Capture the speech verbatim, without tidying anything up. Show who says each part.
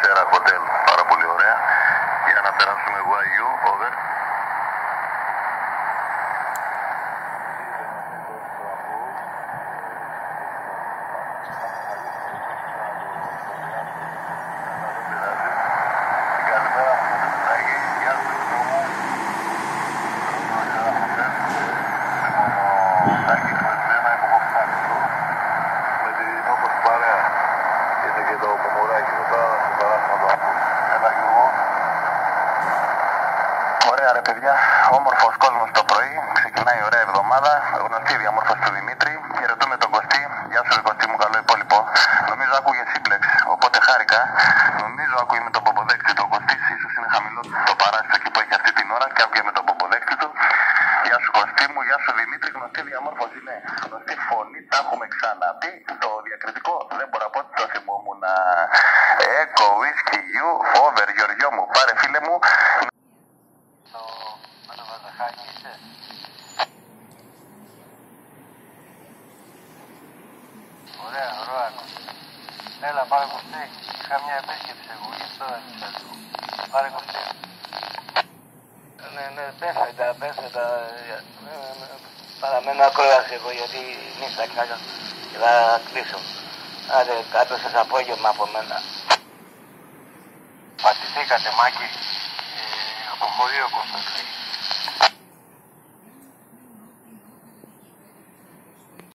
Speaker 1: τέσσερα hotel, πάρα πολύ ωραία. Για να περάσουμε Γουαγιού, over. Ωραία ρε παιδιά, όμορφος κόσμος το πρωί, ξεκινάει η ωραία εβδομάδα, γνωστή διαμόρφωση του Δημήτρη, χαιρετούμε τον Κωστή, γεια σου ρε Κωστή μου, καλό υπόλοιπο. Νομίζω άκουγε σύμπλεξ, οπότε χάρηκα, νομίζω άκουγε με τον ποποδέκτη του, ο Κωστής ίσως είναι χαμηλό το παράσιτο εκεί που έχει αυτή την ώρα και άκουγε με τον ποποδέκτη του. Γεια σου Κωστή μου, γεια σου Δημήτρη, γνωστή διαμόρφωση, ναι, γνωστή φωνή, τα έχουμε ξαναπεί, το διακριτικό δεν μπορώ να πω ότι το θυμόμουν. Echo, Whiskey, You, Over, Γεωργιό μου, πάρε φίλε μου.
Speaker 2: Ωραία, ωραία. Έλα, πάρε Κωστή. Είχα μια επίσκεψη εγώ, γι' αυτό άρχισα λίγο. Πάρε Κωστή. Ναι, ναι, πέστε τα, πέστε τα. Παραμένω ακρόαση εγώ, γιατί νύχτα κάτω και θα κλείσω. Άντε, κάτω σας απόγευμα από μένα. Πατηθήκατε, Μάκη. Ε, αποχωρεί ο Κώστας.